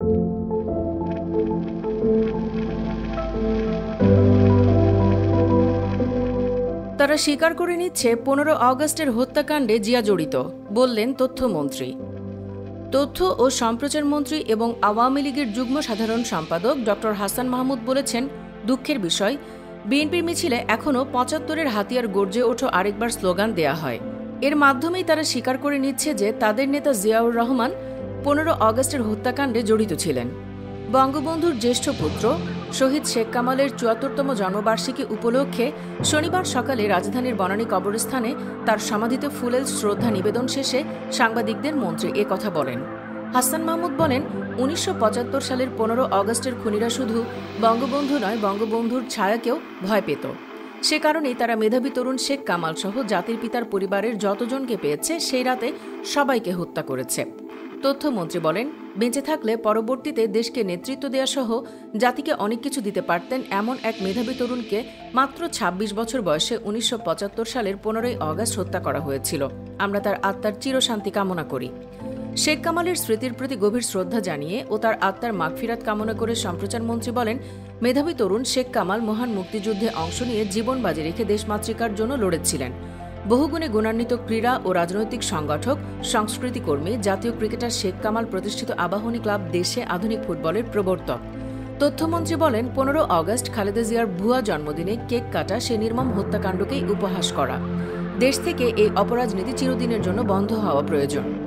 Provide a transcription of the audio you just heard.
তারা স্বীকার করে নিচ্ছে 15 আগস্টের হত্যাকাণ্ডে জিয়া জড়িত, বললেন তথ্যমন্ত্রী। তথ্য ও সম্প্রচার মন্ত্রী এবং আওয়ামী লীগের যুগ্ম সাধারণ সম্পাদক ড হাসান মাহমুদ বলেছেন, দুঃখের বিষয়, বিএনপির মিছিলে এখনও ৭৫-এর হাতিয়ার গর্জে ওঠো আরেকবার স্লোগান দেয়া হয়। এর মাধ্যমেই তারা স্বীকার করে নিচ্ছে যে তাদের নেতা জিয়াউর রহমান 15 আগস্টের হত্যাকাণ্ডে জড়িত ছিলেন। বঙ্গবন্ধুর জ্যেষ্ঠ পুত্র শহীদ শেখ কামালের ৭৪তম জন্মবার্ষিকী উপলক্ষে শনিবার সকালে রাজধানীর বনানী কবরস্থানে তার সমাধিতে ফুলেল শ্রদ্ধা নিবেদন শেষে সাংবাদিকদের মন্ত্রী এ কথা বলেন। হাসান মাহমুদ বলেন, ১৯৭৫ সালের 15 আগস্টের খুনিরা শুধু বঙ্গবন্ধু নয়, বঙ্গবন্ধুর ছায়াকেও ভয় পেত। সে কারণেই তারা মেধাবী তরুণ শেখ কামাল সহ জাতির পিতার পরিবারের যতজনকে পেয়েছে সেই রাতে সবাইকে হত্যা করেছে। তথ্যমন্ত্রী বলেন, বেঁচে থাকলে পরবর্তীতে দেশকে নেতৃত্ব দেওয়া সহ জাতিকে অনেক কিছু দিতে পারতেন এমন এক মেধাবী তরুণকে মাত্র ২৬ বছর বয়সে ১৯৭৫ সালের ১৫ই আগস্ট হত্যা করা হয়েছিল। আমরা তার আত্মার চিরশান্তি কামনা করি। শেখ কামালের স্মৃতির প্রতি গভীর শ্রদ্ধা জানিয়ে ও তার আত্মার মাগফিরাত কামনা করে সম্প্রচার মন্ত্রী বলেন, মেধাবী তরুণ শেখ কামাল মহান মুক্তিযুদ্ধে অংশ নিয়ে জীবন বাজি রেখে দেশমাতৃকার জন্য লড়েছিলেন। বহুগুণে গুণান্বিত ক্রীড়া ও রাজনৈতিক সংগঠক, সংস্কৃতিকর্মী, জাতীয় ক্রিকেটার শেখ কামাল প্রতিষ্ঠিত আবাহনী ক্লাব দেশে আধুনিক ফুটবলের প্রবর্তক। তথ্যমন্ত্রী বলেন, 15 আগস্ট খালেদা জিয়ার ভুয়া জন্মদিনে কেক কাটা সে নির্মম হত্যাকাণ্ডকেই উপহাস করা। দেশ থেকে এই অপরাজনীতি চিরদিনের জন্য বন্ধ হওয়া প্রয়োজন।